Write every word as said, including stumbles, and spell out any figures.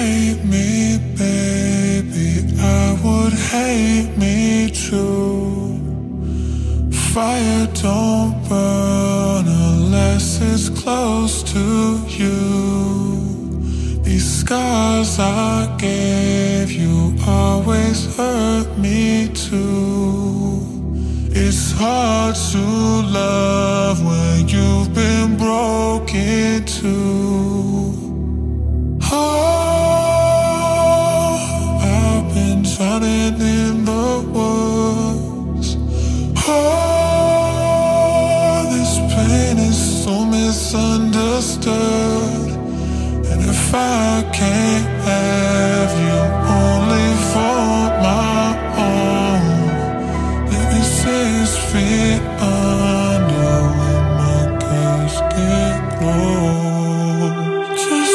hate me, baby, I would hate me too. Fire don't burn unless it's close to you. These scars I gave you always hurt me too. It's hard to love when you've been broken too. Oh, I've been drowning in the woods. Oh, this pain is so misunderstood. And if I can't have you only for my own, let me six feet under when my curves get close. Just